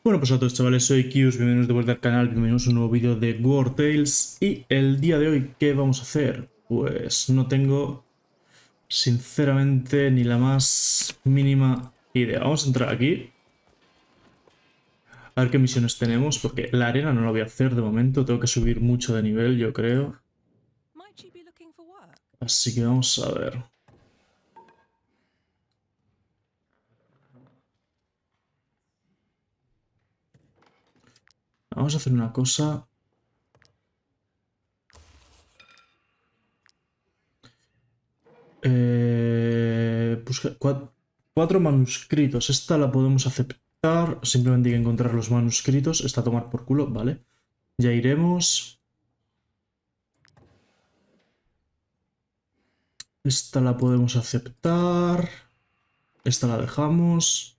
Bueno, pues a todos chavales, soy Kius, bienvenidos de vuelta al canal, bienvenidos a un nuevo vídeo de War Tales. Y el día de hoy, ¿qué vamos a hacer? Pues no tengo, sinceramente, ni la más mínima idea. Vamos a entrar aquí, a ver qué misiones tenemos, porque la arena no la voy a hacer de momento, tengo que subir mucho de nivel, yo creo. Así que vamos a ver. Vamos a hacer una cosa. Cuatro manuscritos. Esta la podemos aceptar. Simplemente hay que encontrar los manuscritos. Esta a tomar por culo, vale. Ya iremos. Esta la podemos aceptar. Esta la dejamos.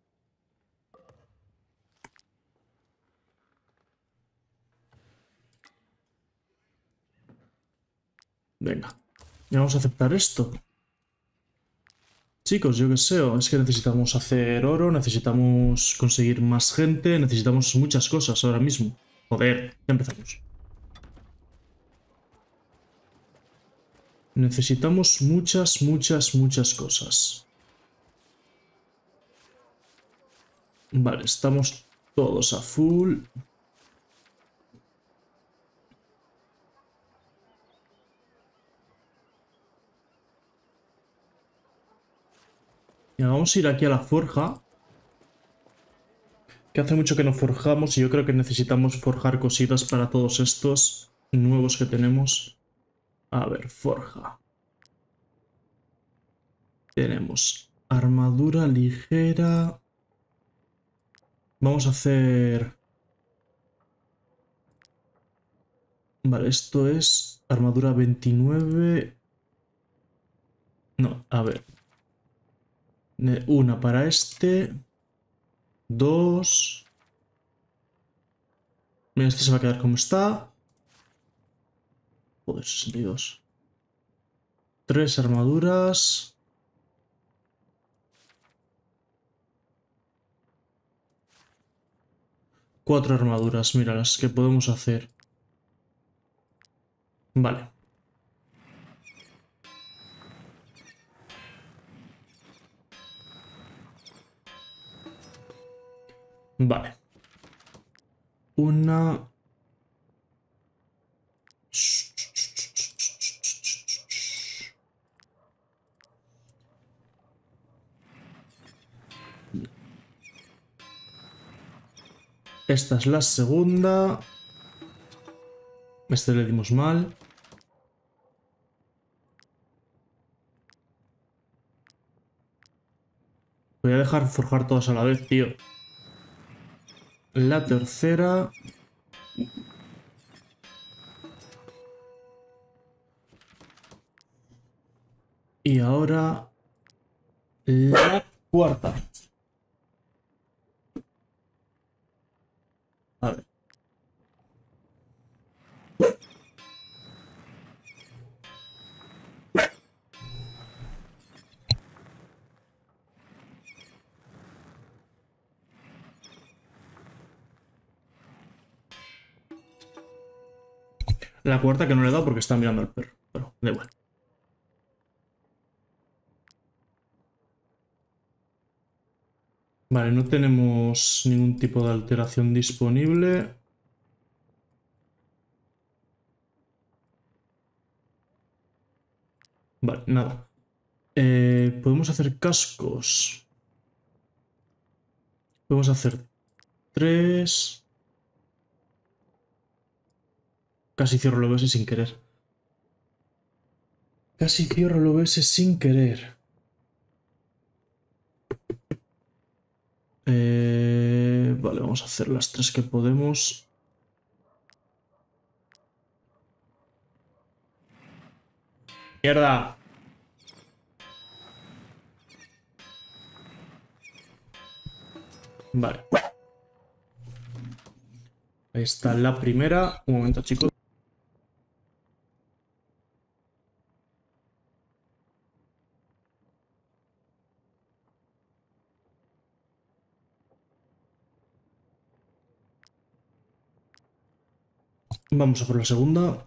Venga. Y vamos a aceptar esto. Chicos, yo qué sé, es que necesitamos hacer oro, necesitamos conseguir más gente, necesitamos muchas cosas ahora mismo. Joder, ya empezamos. Necesitamos muchas cosas. Vale, estamos todos a full. Y vamos a ir aquí a la forja. Que hace mucho que no forjamos y yo creo que necesitamos forjar cositas para todos estos nuevos que tenemos. A ver, forja. Tenemos armadura ligera. Vamos a hacer... Vale, esto es armadura 29. No, a ver. Una para este. Dos. Mira, este se va a quedar como está. Joder, 62. Tres armaduras. Cuatro armaduras, mira las que podemos hacer. Vale. Vale. Una... Esta es la segunda. Este le dimos mal. Voy a dejar forjar todas a la vez, tío. La tercera. Y ahora... La cuarta. A ver. La cuarta que no le he dado porque está mirando al perro. Pero da igual. Vale, no tenemos ningún tipo de alteración disponible. Vale, nada. Podemos hacer cascos. Podemos hacer tres. Casi cierro el OBS sin querer. Casi cierro el OBS sin querer. Vale, vamos a hacer las tres que podemos. ¡Mierda! Vale. Ahí está la primera. Un momento, chicos. Vamos a por la segunda.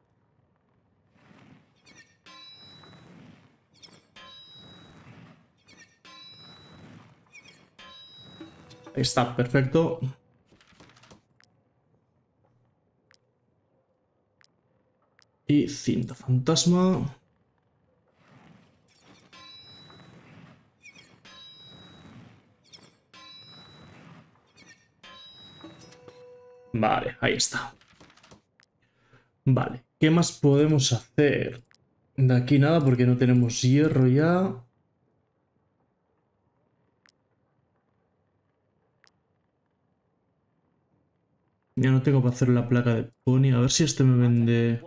Ahí está, perfecto. Y cinta fantasma. Vale, ahí está. Vale, ¿qué más podemos hacer? De aquí nada porque no tenemos hierro ya. Ya no tengo para hacer la placa de pony. A ver si este me vende...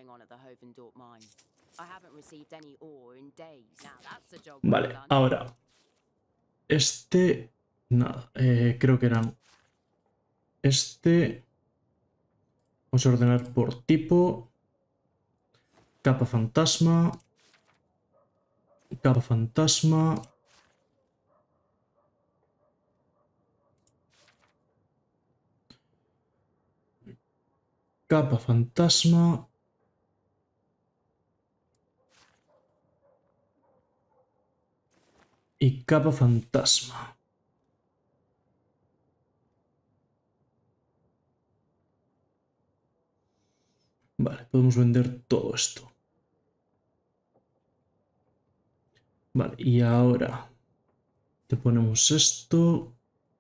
Vale, ahora. Este... Nada, creo que eran... Este... Vamos a ordenar por tipo. Capa fantasma. Capa fantasma. Capa fantasma. Y capa fantasma. Vale, podemos vender todo esto. Vale, y ahora te ponemos esto.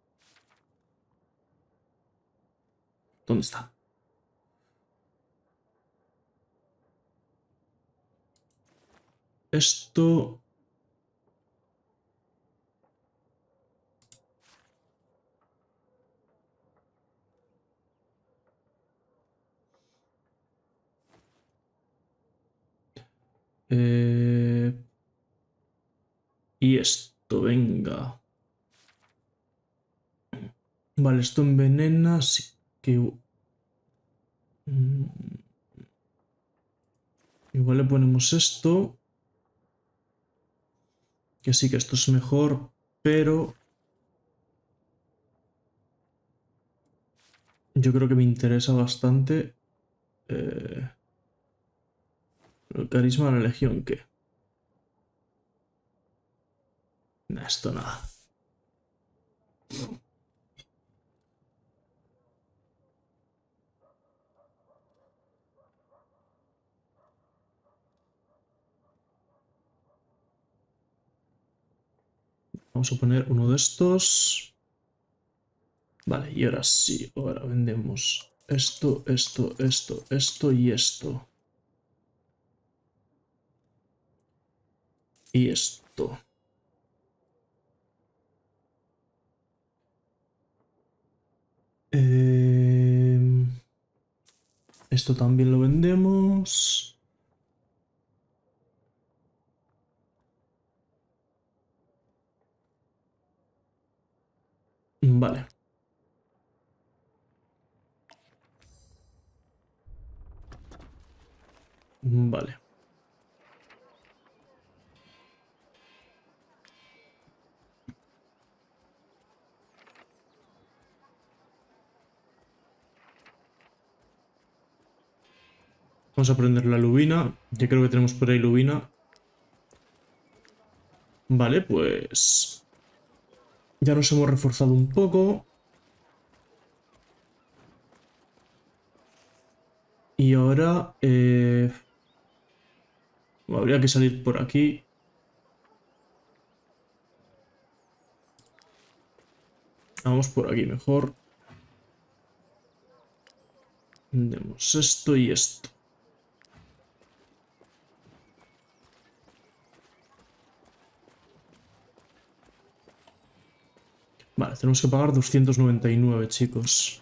¿Dónde está? Esto... Y esto, venga. Vale, esto envenena, así que... Igual le ponemos esto. Que sí, que esto es mejor, pero... Yo creo que me interesa bastante... el carisma de la legión, ¿qué? Nah, esto nada. Vamos a poner uno de estos. Vale, y ahora sí, ahora vendemos esto, esto, esto, esto y esto. Y esto. Esto también lo vendemos. Vale. Vale. Vamos a prender la lubina. Ya creo que tenemos por ahí lubina. Vale, pues... Ya nos hemos reforzado un poco. Y ahora... habría que salir por aquí. Vamos por aquí mejor. Vendemos esto y esto. Vale, tenemos que pagar 299, chicos.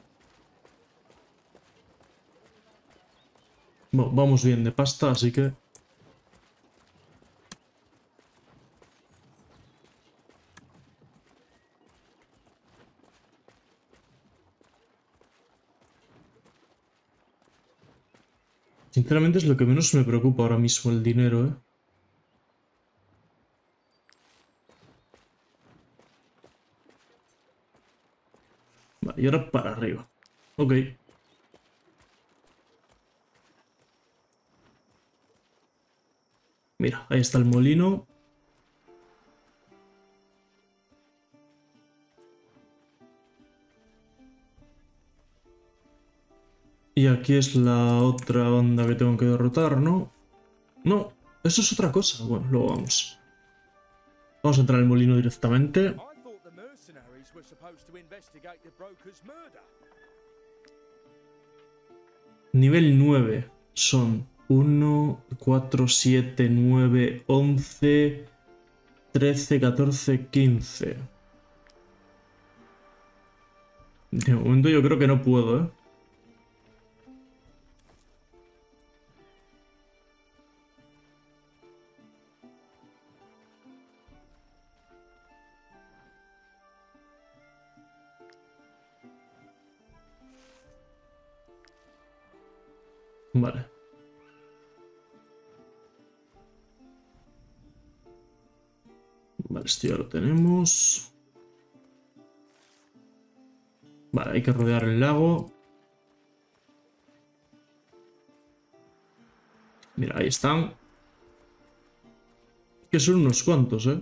Bueno, vamos bien de pasta, así que... Sinceramente es lo que menos me preocupa ahora mismo, el dinero, ¿eh? Vale, y ahora para arriba. Ok. Mira, ahí está el molino. Y aquí es la otra banda que tengo que derrotar, ¿no? No, eso es otra cosa. Bueno, luego vamos. Vamos a entrar al molino directamente. Nivel 9 son 1, 4, 7, 9, 11, 13, 14, 15. De momento yo creo que no puedo, ¿eh? Vale. Vale, esto ya lo tenemos. Vale, hay que rodear el lago. Mira, ahí están. Que son unos cuantos, ¿eh?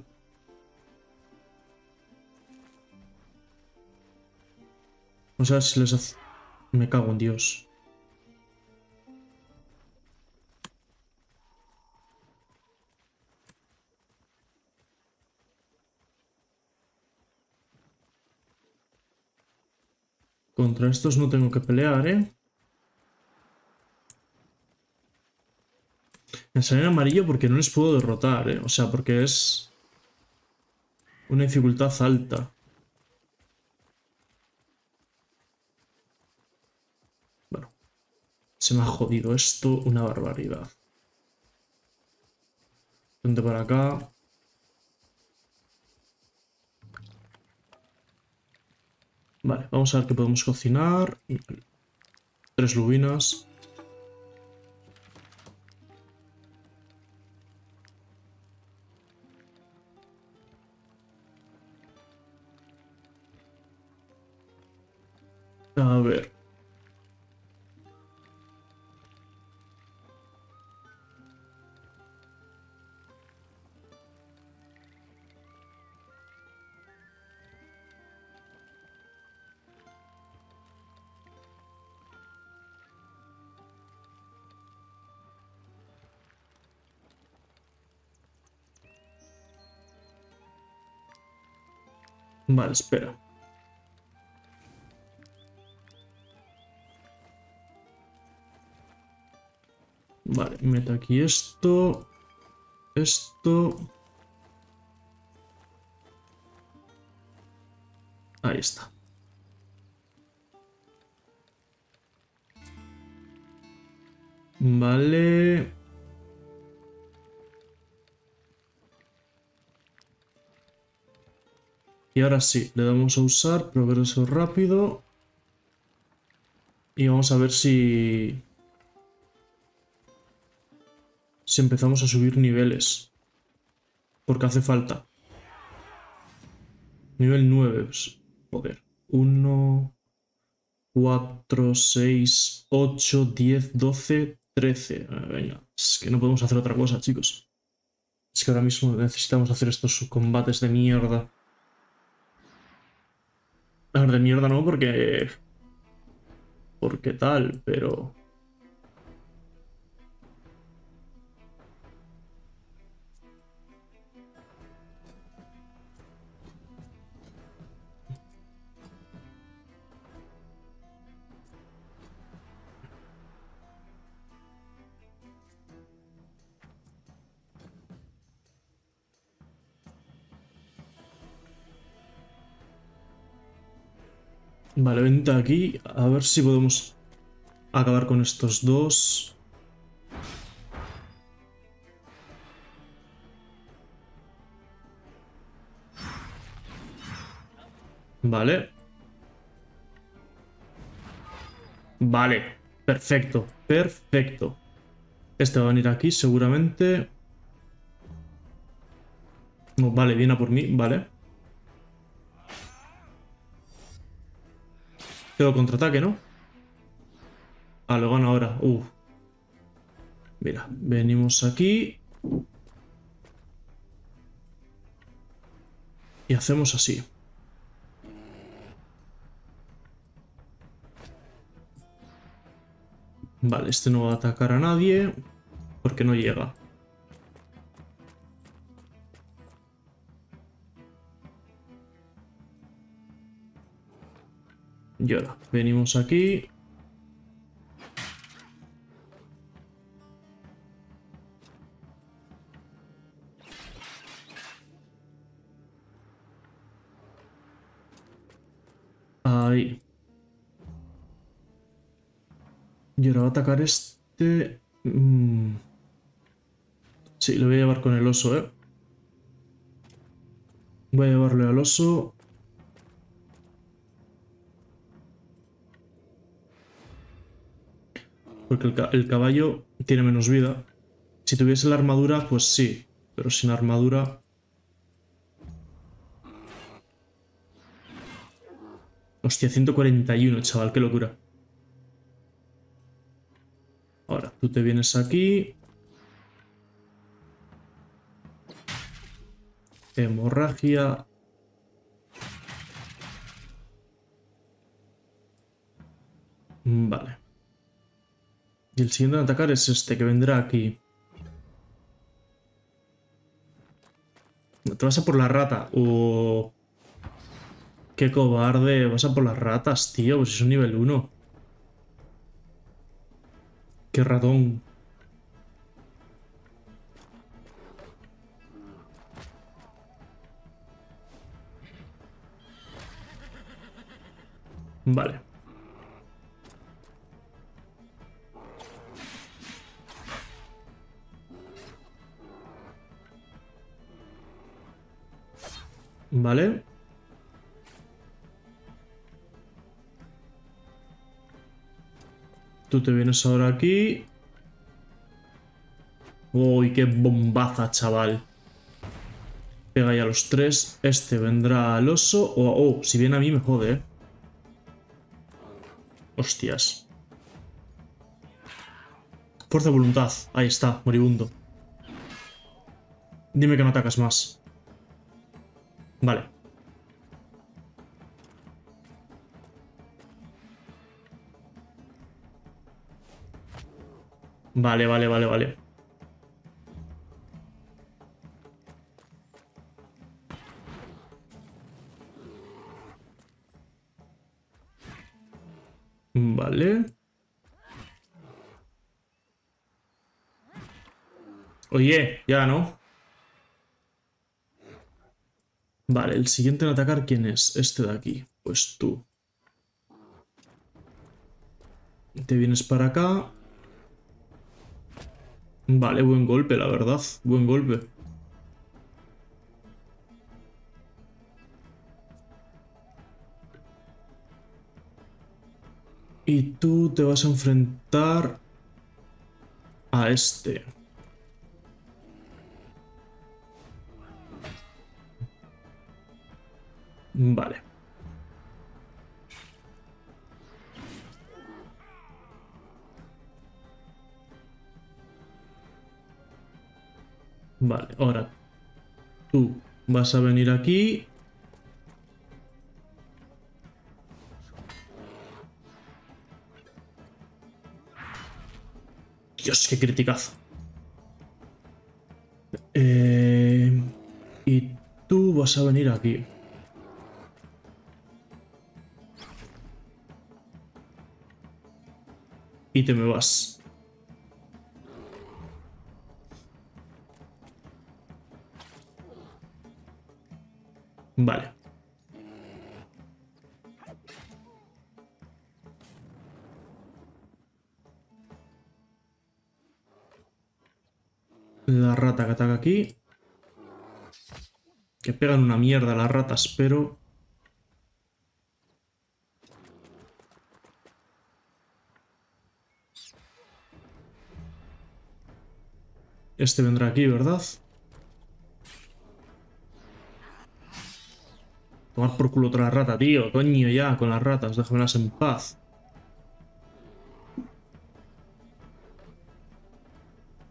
O sea, si les hace... Me cago en Dios. Contra estos no tengo que pelear, ¿eh? Me salen amarillo porque no les puedo derrotar, ¿eh? O sea, porque es una dificultad alta. Bueno, se me ha jodido esto una barbaridad. Vente para acá. Vale, vamos a ver qué podemos cocinar. 3 lubinas. A ver. Vale, espera. Vale, meto aquí esto. Esto. Ahí está. Vale. Y ahora sí, le damos a usar progreso rápido. Y vamos a ver si empezamos a subir niveles. Porque hace falta. Nivel 9. Pues, joder. 1, 4, 6, 8, 10, 12, 13. Venga, es que no podemos hacer otra cosa, chicos. Es que ahora mismo necesitamos hacer estos combates de mierda. A ver, de mierda no, porque... Porque tal, pero... Vale, vente aquí. A ver si podemos acabar con estos dos. Vale. Vale. Perfecto. Perfecto. Este va a venir aquí seguramente. No, vale, viene a por mí. Vale. Tengo contraataque, ¿no? Ah, lo gano ahora. Mira, venimos aquí. Y hacemos así. Vale, este no va a atacar a nadie porque no llega. Y ahora, venimos aquí. Ahí. Y ahora va a atacar este. Sí, lo voy a llevar con el oso, ¿eh? Voy a llevarle al oso. Porque el caballo tiene menos vida. Si tuviese la armadura, pues sí. Pero sin armadura... Hostia, 141, chaval, qué locura. Ahora, tú te vienes aquí. Hemorragia. Vale. Y el siguiente a atacar es este, que vendrá aquí. ¿Te vas a por la rata? ¡Oh! ¡Qué cobarde! Vas a por las ratas, tío. Pues es un nivel 1. ¡Qué ratón! Vale. Vale. Tú te vienes ahora aquí. ¡Uy, qué bombaza, chaval! Pega ya a los tres. Este vendrá al oso. Oh, si viene a mí me jode, ¿eh? Hostias. Fuerza de voluntad. Ahí está, moribundo. Dime que no atacas más. Vale. Vale, vale, vale, vale. Vale. Oye, ya, ¿no? Vale, el siguiente en atacar, ¿quién es? Este de aquí. Pues tú. Te vienes para acá. Vale, buen golpe, la verdad. Buen golpe. Y tú te vas a enfrentar a este. Vale. Vale, ahora tú vas a venir aquí. Dios, qué criticazo. Y tú vas a venir aquí. Y te me vas. Vale. La rata que ataca aquí. Que pegan una mierda las ratas, pero... Este vendrá aquí, ¿verdad? Tomar por culo otra rata, tío. Coño, ya, con las ratas. Déjamelas en paz.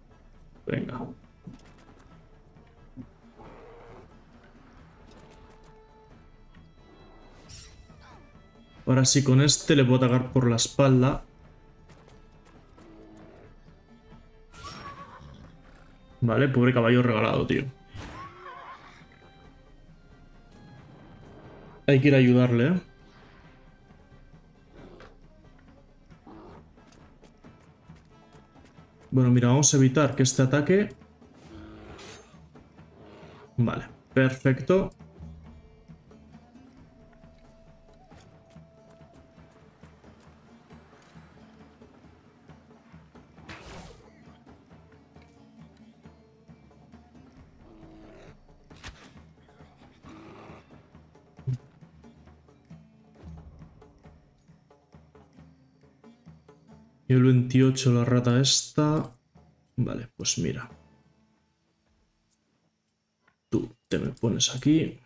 Venga. Ahora sí, con este le puedo atacar por la espalda. Vale, pobre caballo regalado, tío. Hay que ir a ayudarle, ¿eh? Bueno, mira, vamos a evitar que este ataque... Vale, perfecto. Y el 28 la rata esta... Vale, pues mira. Tú te me pones aquí.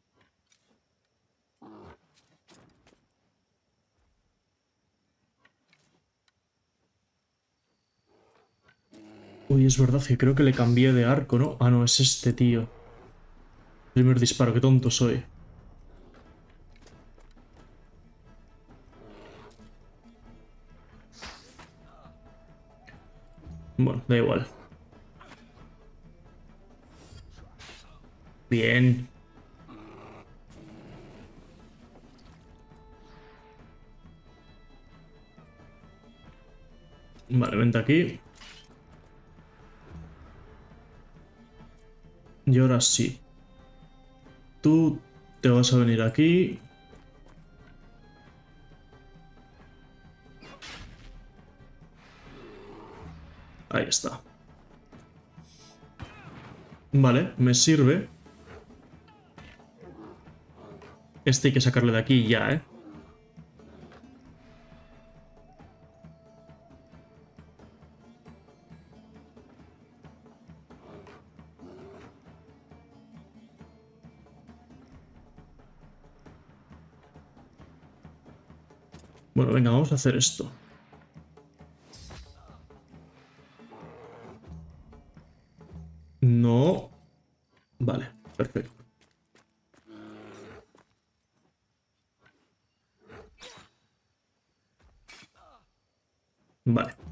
Uy, es verdad que creo que le cambié de arco, ¿no? Ah, no, es este tío. Primer disparo, qué tonto soy. Bueno, da igual. Bien. Vale, vente aquí. Y ahora sí. Tú te vas a venir aquí. Ahí está. Vale, me sirve. Este hay que sacarle de aquí ya, ¿eh? Bueno, venga, vamos a hacer esto. No. Vale, perfecto. Vale.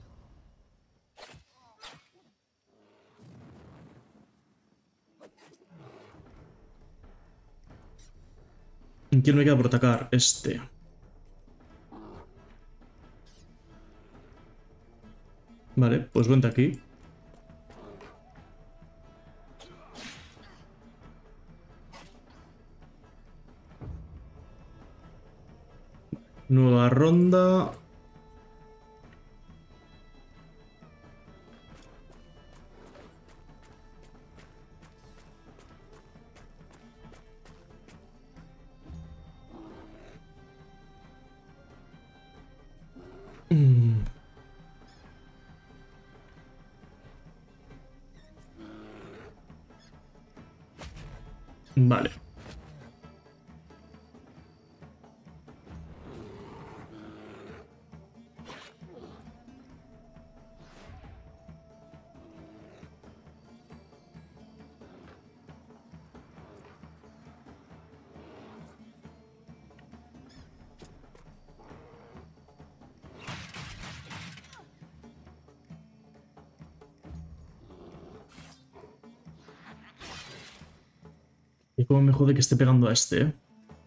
¿Quién me queda por atacar? Este. Vale, pues vente aquí. Nueva ronda. Mm, Vale. Y cómo me jode que esté pegando a este, ¿eh?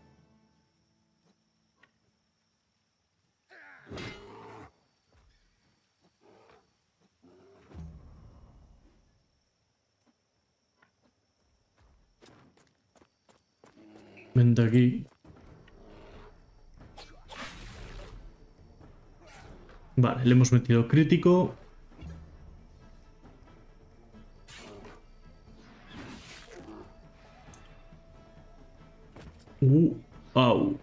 Vente aquí. Vale, le hemos metido crítico. Au.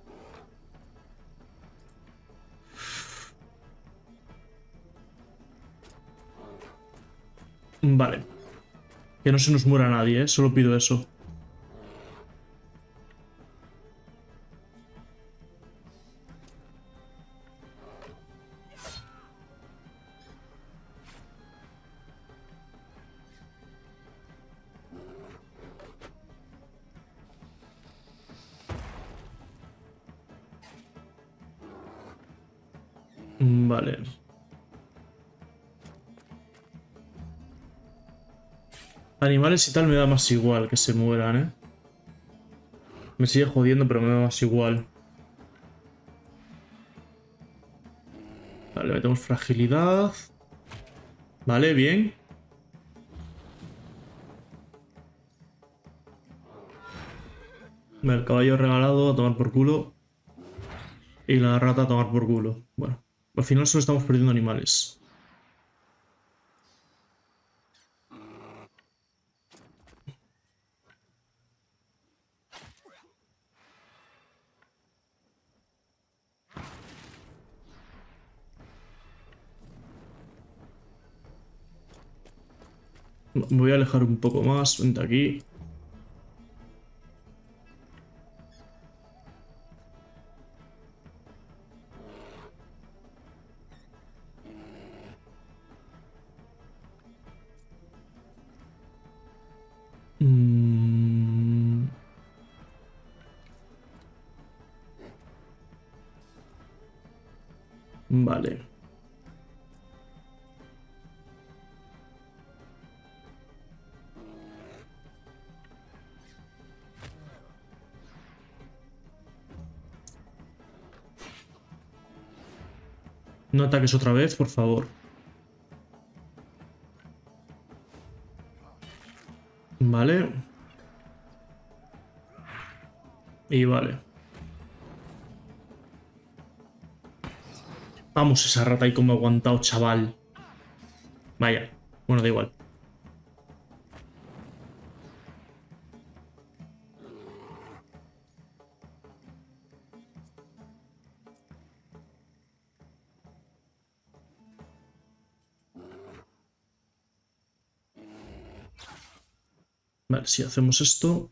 Vale. Que no se nos muera nadie, ¿eh? Solo pido eso. Vale. Animales y tal me da más igual que se mueran, ¿eh? Me sigue jodiendo, pero me da más igual. Vale, metemos fragilidad. Vale, bien. Vale, el caballo regalado a tomar por culo. Y la rata a tomar por culo. Bueno, al final solo estamos perdiendo animales. Me voy a alejar un poco más. Vente aquí. Mm, vale. No ataques otra vez, por favor. Vale. Y vale. Vamos, esa rata ahí como ha aguantado, chaval. Vaya. Bueno, da igual. Vale, si hacemos esto.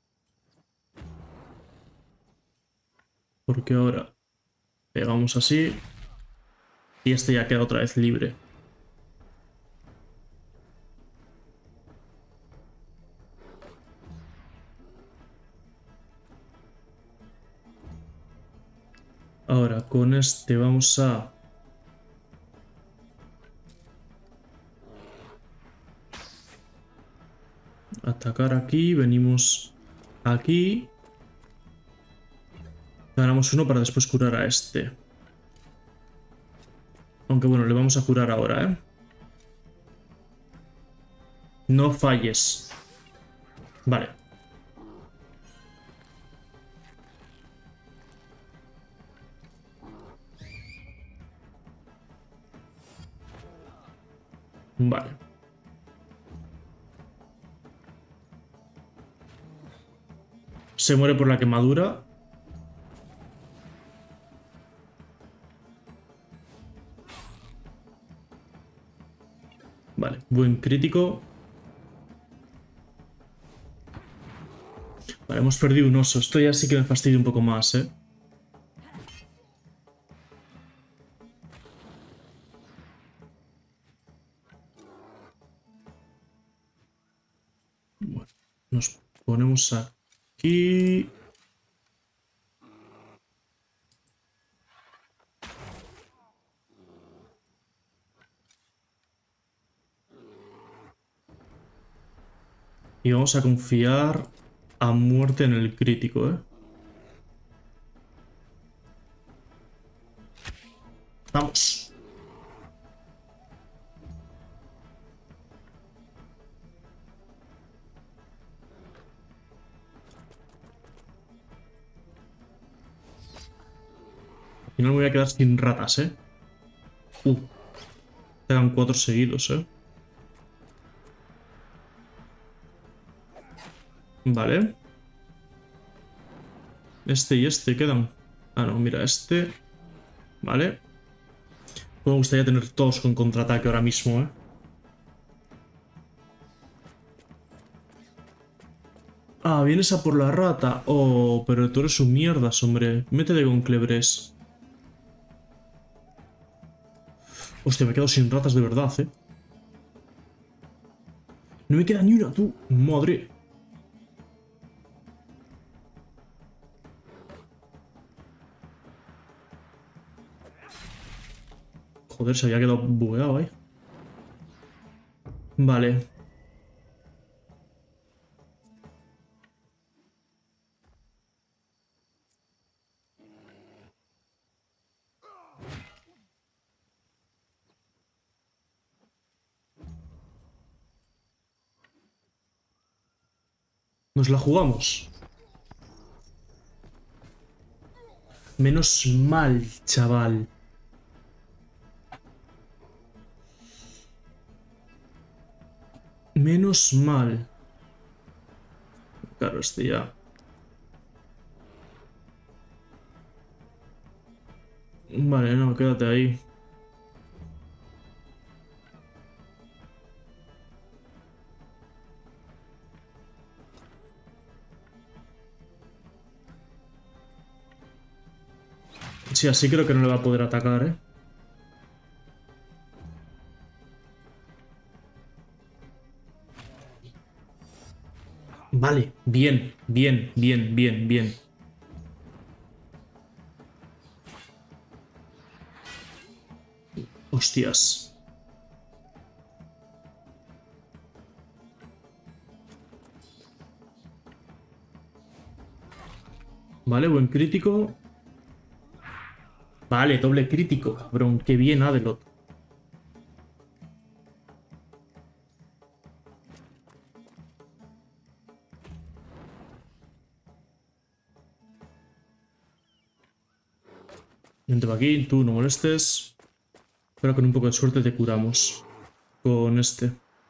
Porque ahora pegamos así. Y este ya queda otra vez libre. Ahora con este vamos a... atacar aquí. Venimos aquí. Ganamos uno para después curar a este. Aunque bueno, le vamos a curar ahora, ¿eh? No falles. Vale. Vale. Se muere por la quemadura. Vale, buen crítico. Vale, hemos perdido un oso. Esto ya sí que me fastidia un poco más, ¿eh? Bueno, nos ponemos aquí. Y vamos a confiar a muerte en el crítico, ¿eh? Vamos. Al final me voy a quedar sin ratas, ¿eh? Quedan 4 seguidos, ¿eh? Vale. Este y este quedan. Ah, no, mira, este. Vale. Me gustaría tener todos con contraataque ahora mismo, ¿eh? Ah, vienes a por la rata. Oh, pero tú eres un mierdas, hombre. Métete con Clebres. Hostia, me he quedado sin ratas de verdad, ¿eh? No me queda ni una, tú. Madre. Joder, se había quedado bugueado ahí. Vale. Nos la jugamos. Menos mal, chaval. Menos mal. Claro, este ya. Vale, no, quédate ahí. Sí, así creo que no le va a poder atacar, ¿eh? Vale, bien, bien, bien, bien, bien. Hostias. Vale, buen crítico. Vale, doble crítico, cabrón. Qué bien, Adelot. Vente para aquí, tú no molestes. Pero con un poco de suerte te curamos. Con este.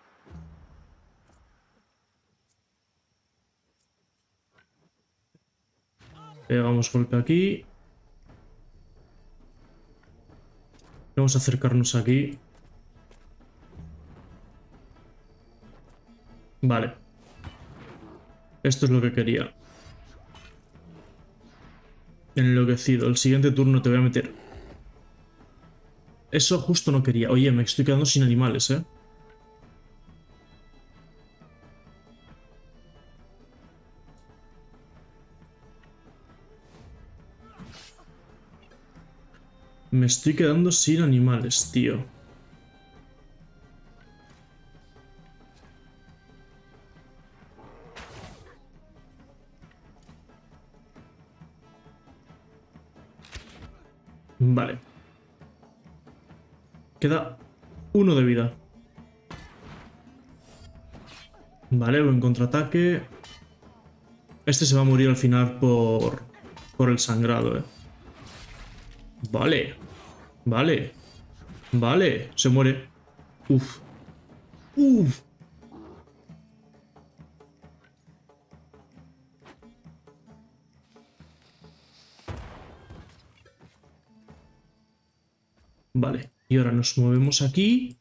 Pegamos golpe aquí. Vamos a acercarnos aquí. Vale. Esto es lo que quería. Enloquecido. El siguiente turno te voy a meter. Eso justo no quería. Oye, me estoy quedando sin animales, ¿eh? Me estoy quedando sin animales, tío. Vale. Queda uno de vida. Vale, buen contraataque. Este se va a morir al final por el sangrado, eh. Vale. Vale. Vale. Se muere. Uf. Uf. Vale. Y ahora nos movemos aquí.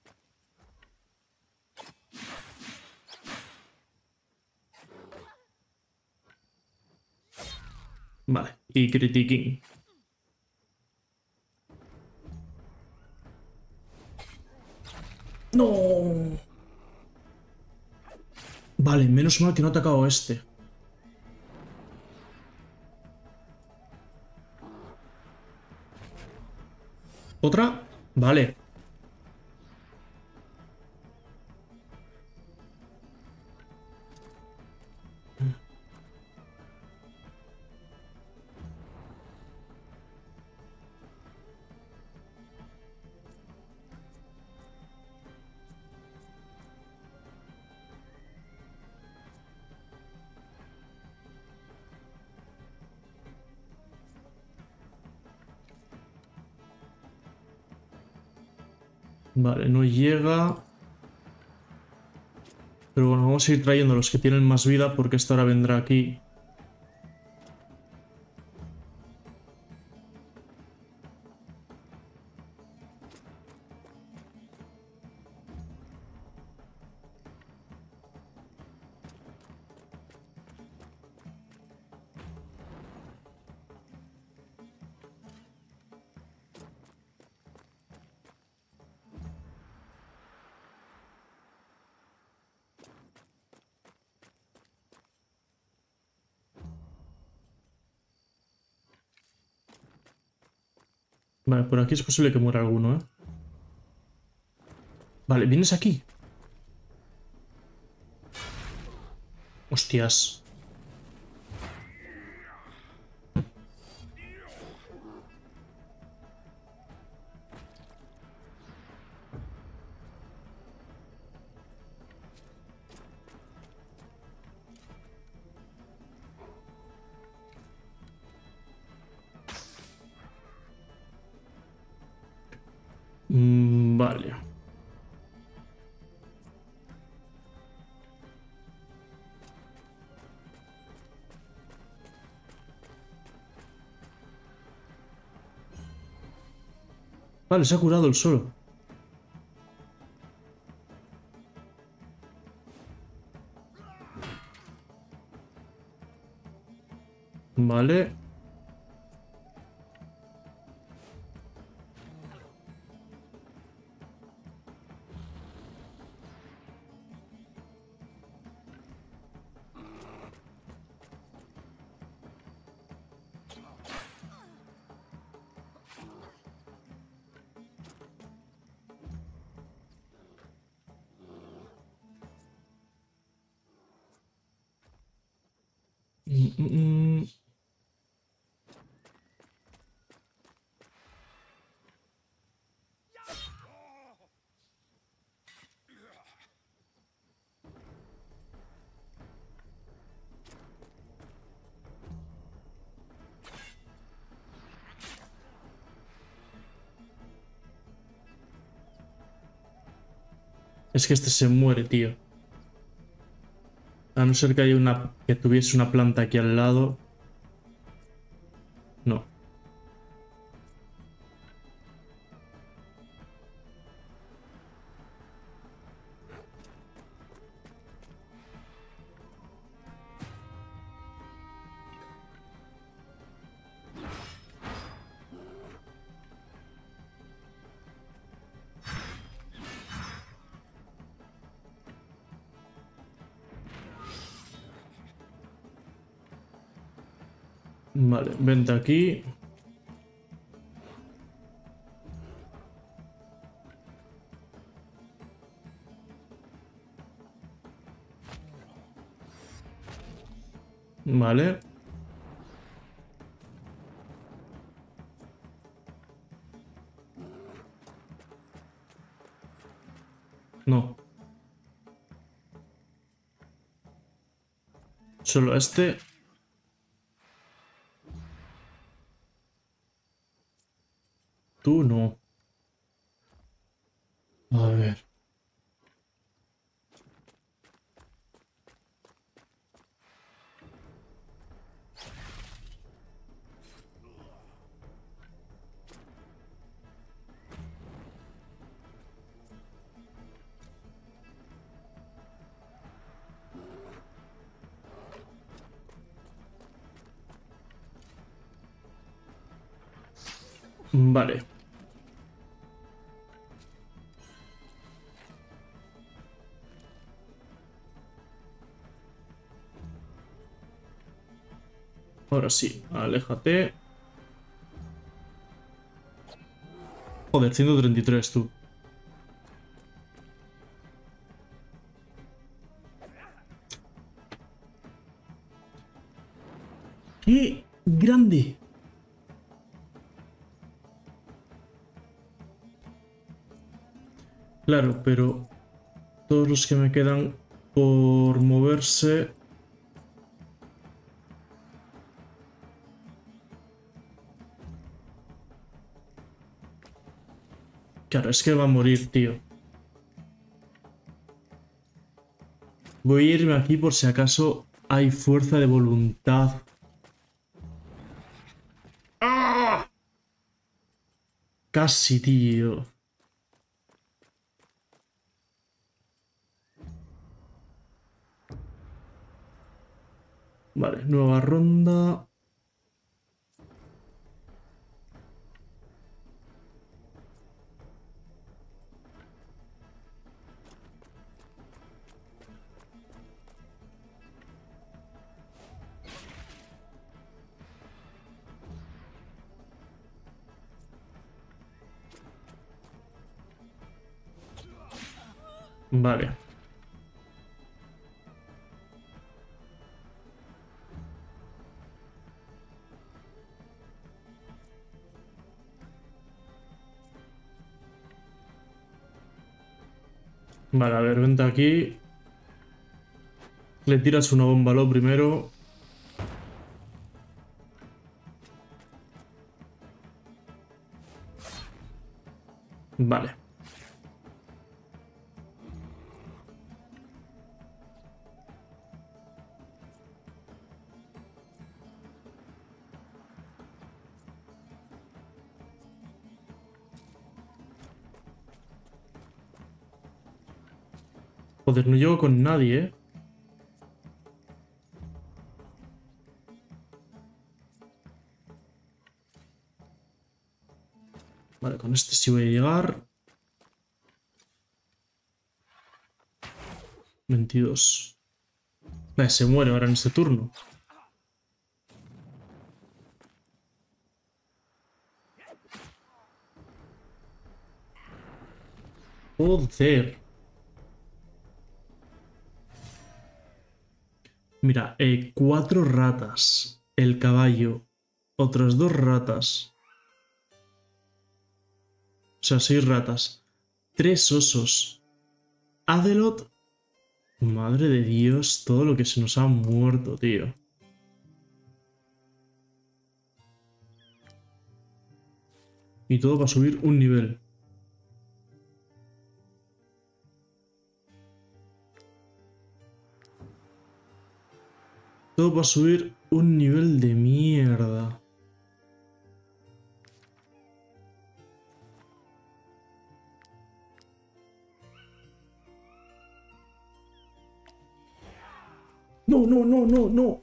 Vale. Y critiquín. ¡No! Vale, menos mal que no ha atacado a este. ¿Otra? Vale. Vale, no llega. Pero bueno, vamos a ir trayendo los que tienen más vida porque esta hora vendrá aquí. Vale, por aquí es posible que muera alguno, ¿eh? Vale, ¿vienes aquí? Hostias. Vale. Vale, se ha curado el solo. Vale. Mm, mm, mm. Es que este se muere, tío. A no ser que haya una... que tuviese una planta aquí al lado. No. Vale, vente aquí. Vale. No. Solo este. Tú no. A ver. Vale. Ahora sí, aléjate. Joder, 133 tú. ¡Qué grande! Claro, pero todos los que me quedan por moverse... Claro, es que va a morir, tío. Voy a irme aquí por si acaso hay fuerza de voluntad. ¡Ah! Casi, tío. Vale, nueva ronda. Vale. Vale, a ver, vente aquí. Le tiras una bomba lo primero. Vale. Joder, no llego con nadie, ¿eh? Vale, con este sí voy a llegar. 22. Vale, se muere ahora en este turno. Joder. Mira, 4 ratas. El caballo. Otras 2 ratas. O sea, 6 ratas. 3 osos. Adelot. Madre de Dios, todo lo que se nos ha muerto, tío. Y todo va a subir un nivel. Todo va a subir un nivel de mierda. No, no, no, no, no.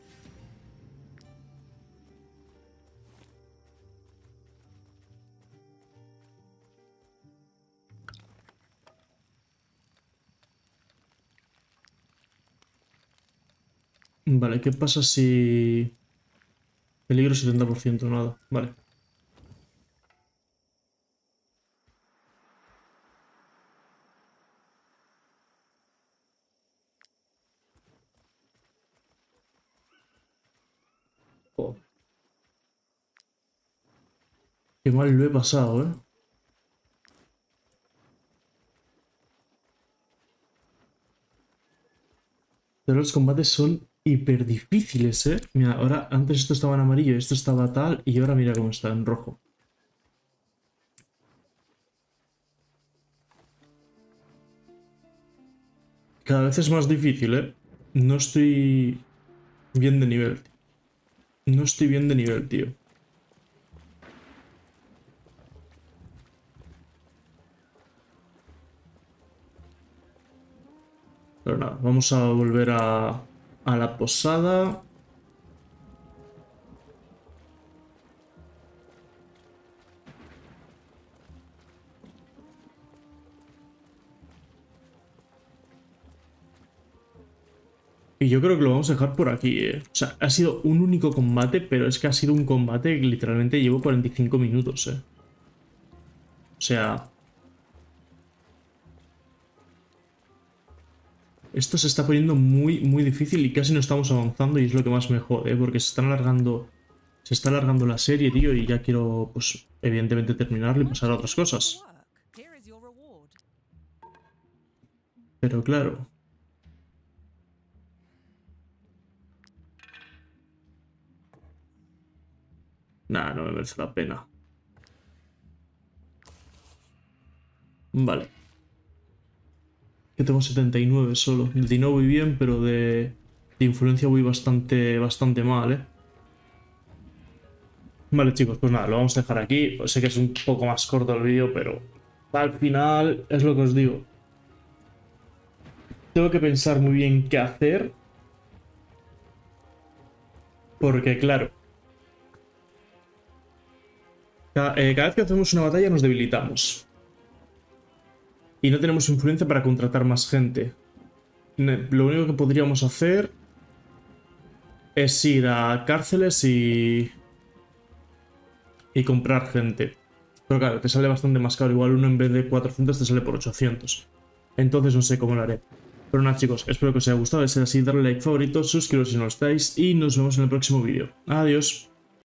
Vale, ¿qué pasa si... Peligro 70%, nada. Vale. Oh, qué mal lo he pasado, ¿eh? Pero los combates son hiper difíciles, ¿eh? Mira, ahora antes esto estaba en amarillo, esto estaba tal, y ahora mira cómo está en rojo. Cada vez es más difícil, ¿eh? No estoy bien de nivel. No estoy bien de nivel, tío. Pero nada, vamos a volver a la posada. Y yo creo que lo vamos a dejar por aquí, ¿eh? O sea, ha sido un único combate, pero es que ha sido un combate que literalmente llevo 45 minutos, ¿eh? O sea... Esto se está poniendo muy, muy difícil y casi no estamos avanzando y es lo que más me jode, ¿eh? Porque se están alargando... Se está alargando la serie, tío, y ya quiero, pues, evidentemente terminarlo y pasar a otras cosas. Pero claro... Nada, no me merece la pena. Vale. Que tengo 79 solo. De no voy bien, pero de influencia voy bastante mal, ¿eh? Vale, chicos, pues nada, lo vamos a dejar aquí. Sé que es un poco más corto el vídeo, pero al final es lo que os digo. Tengo que pensar muy bien qué hacer. Porque, claro, cada vez que hacemos una batalla nos debilitamos. Y no tenemos influencia para contratar más gente. Lo único que podríamos hacer es ir a cárceles y comprar gente. Pero claro, te sale bastante más caro. Igual uno en vez de 400 te sale por 800. Entonces no sé cómo lo haré. Pero nada chicos, espero que os haya gustado. De ser así, darle like, favorito, suscribiros si no lo estáis y nos vemos en el próximo vídeo. Adiós.